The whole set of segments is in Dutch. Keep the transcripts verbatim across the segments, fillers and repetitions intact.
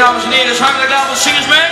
Dames en heren, is hartelijk welkom, zing eens mee.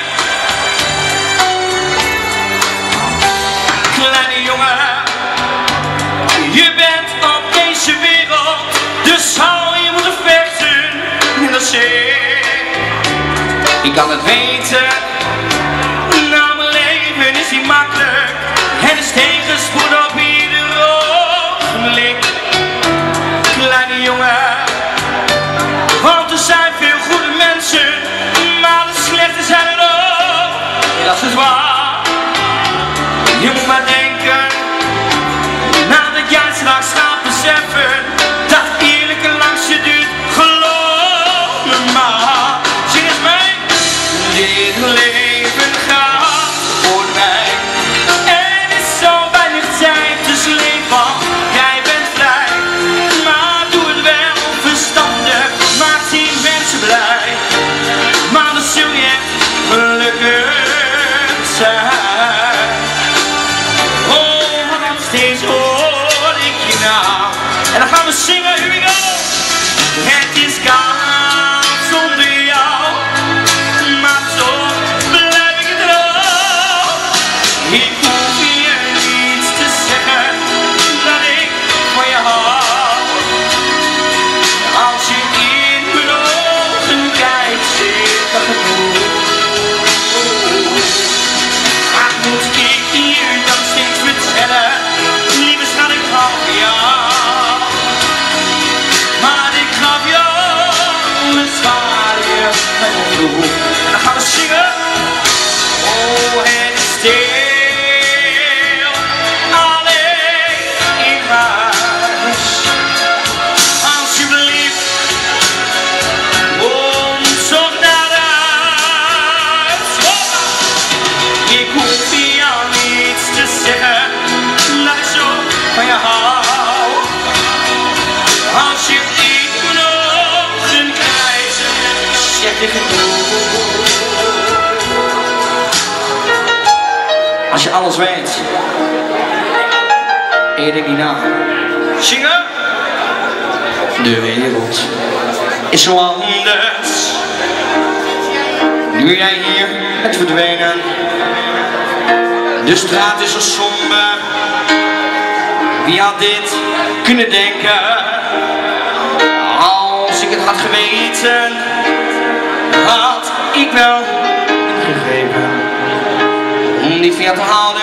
Kleine jongen, je bent op deze wereld, dus zal je moeten vechten in de zee. Ik kan het weten, nou mijn leven is niet makkelijk, het is tegenspoed op ieder ogenblik. Kleine jongen, want er zijn veel goede mensen, maar de slechte zijn er ook, dat is waar. Je moet maar denken, nadat jij straks gaat beseffen, dat eerlijke langs je duurt, geloof me maar. Zing eens mee. Dit leven gaat voorbij, er is zo weinig tijd, dus leef van, jij bent vrij. Maar doe het wel verstandig, maak tien mensen blij, maar dan zul je gelukkig zijn. Oh, wat steeds hoor ik je nou. En dan gaan we zingen, here we go. Het is koud zonder jou, maar toch blijf ik trouw. Ik hoef je niets te zeggen, dat ik van je hou. Als je in mijn ogen kijkt, zit dat gevoel. Wat moet ik je dan steeds vertellen? Lieve schat, ik hou van jou. Maar ik gaf jou een zwaaien met een vloer. En dan gaan we zingen. Oh, het is stil, alleen in huis. Alsjeblieft, kom toch naar huis. Ik hoef jou niets te zeggen, dat ik zo van je hou. Als je in mijn ogen kijkt, zeg ik het goed. Als je alles weet en je denkt niet na. Zingen. De wereld is zo anders. Nu jij hier bent verdwenen, de straat is zo somber. Wie had dit kunnen denken? Als ik het had geweten, had ik wel ingegrepen om die van jou te houden.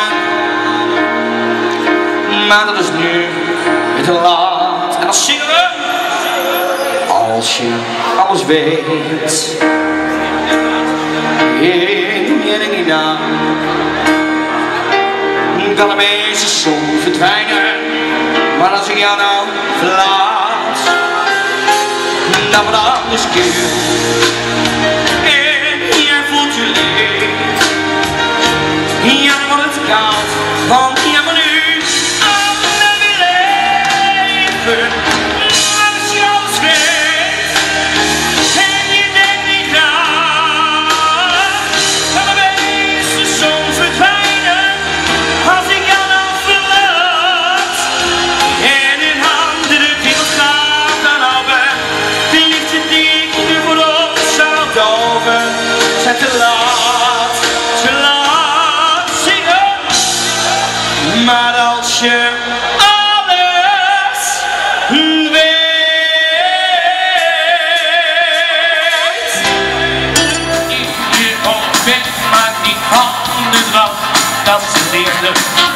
Maar dat is nu weer te laat. En dan zingen we. Als je alles weet, in je denkt niet na, kan een beetje zon verdwijnen. Maar als ik jou nou verlaat, dan wordt alles keer. En jij voelt je leeg, ja dan wordt het koud, want ja maar nu allemaal weer leven. Als je alles weet en je denkt niet na, kan een beetje zon verdwijnen. Als ik jou nou verlaat en in handen de wereld gaat dan over, de liefde die ik nu voor ons zou doven, zijn te laat, te laat zingen. Maar als je alles weet, je op weg, maar niet van de draf, dat is het eerste.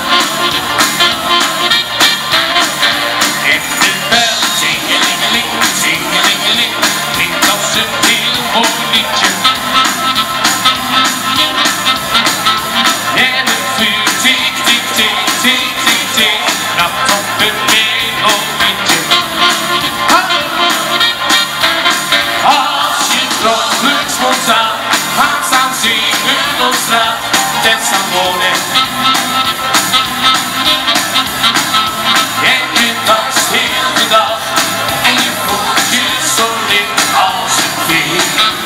En de bel, zingelingeling, zingelingeling, klinkt als een heel mooi liedje. En het vuur tik, tik, tik, tik, tik, tik, knapt op een melodietje. Als je vrolijk spontaan gaat staan zingen op straat, het staat wonen. En je danst heel de dag en je voelt je zo licht als een veer.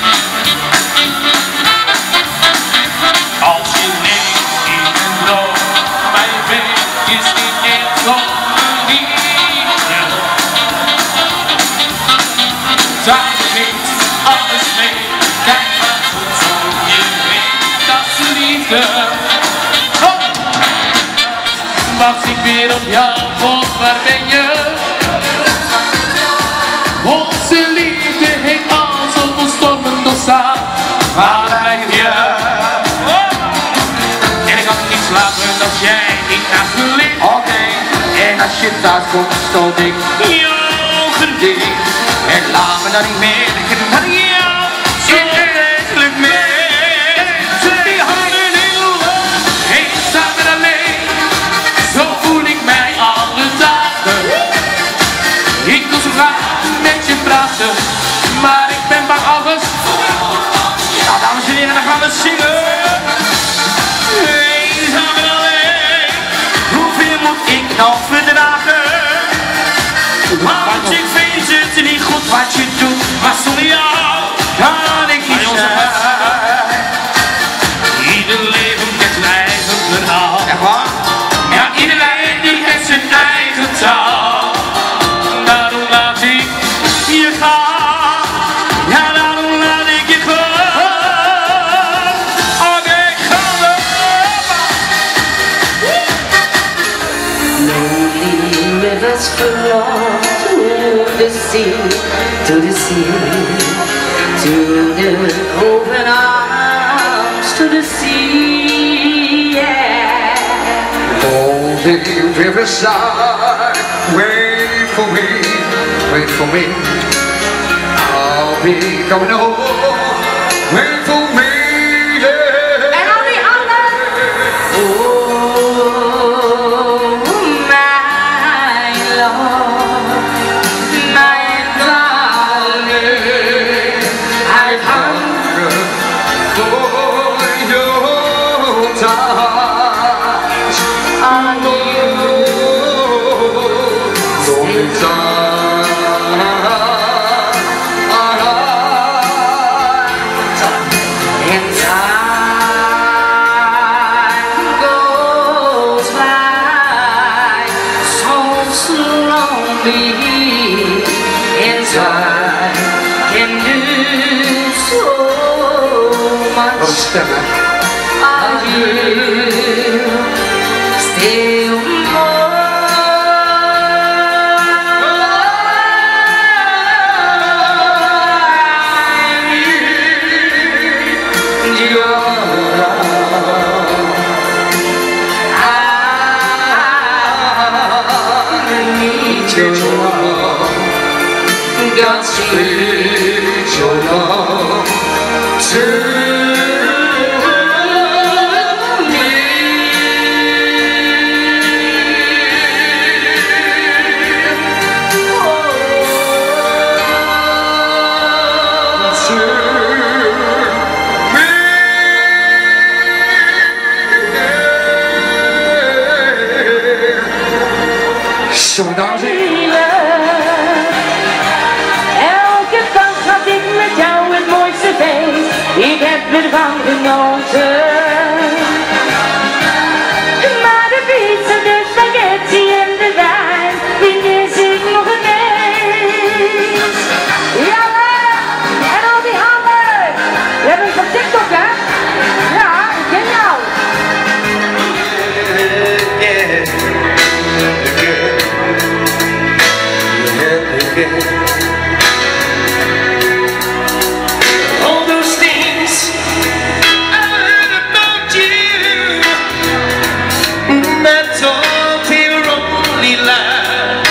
Als je leeft in een droom, maar je weet is niet echt op een liefde. Zij geeft alles mee, kijk maar. wacht ik weer op jou, God, waar ben je? Onze liefde heeft al zoveel stormen doorstaan, waar blijf je? En ik kan niet slapen als jij niet naast me ligt. Oké, okay. En als je thuis komt, stoot ik je ogen dicht. En laat me dan niet merken dat ik jou zo eigenlijk meer. Zet die handen in de lucht. Eenzaam en alleen, zo voel ik mij alle dagen. Ik wil zo graag met je praten, maar ik ben bang alles. Nou, dames en heren, dan gaan we zingen. Eenzaam en alleen, hoeveel moet ik nog verdragen? Want ik vind het niet goed wat je doet, maar zonder jou kan ik niet zijn. Ieder leven heeft zijn eigen verhaal. Echt waar? Ja, iedereen die heeft zijn eigen taal. Daarom laat ik Je gaat, ja daarom laat ik je gaan. Oké, gaan we. Lonely rivers flow to the sea, to the sea, to the open arms, to the sea, yeah. Lonely riverside, wait for me, wait for me. I'll be coming home, wait for me, yeah. En al die anderen. Oh, my Lord, my darling, I hunger For your touch, on you. lonely time. And time goes by so slowly, and time can do so Wat een much. stem, hè? Are you still mine? Your I need your love. God speak your love to me. Zo, dames en heren. Elke dag had ik met jou het mooiste feest. Ik heb ervan genoten. Maar de pizza, de spaghetti en de wijn, die mis ik nog ineens. Ja, en al die handen. Jij bent van TikTok, hè? Ja, ik ken jou. All those things I heard about you, that's all pure only lie.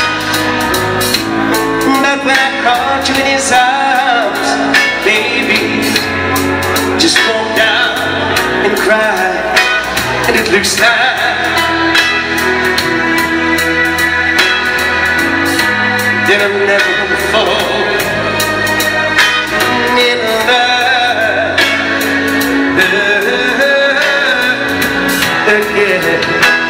But when I caught you in his arms, baby, just walk down and cry, and it looks like that I'm never gonna fall in love again.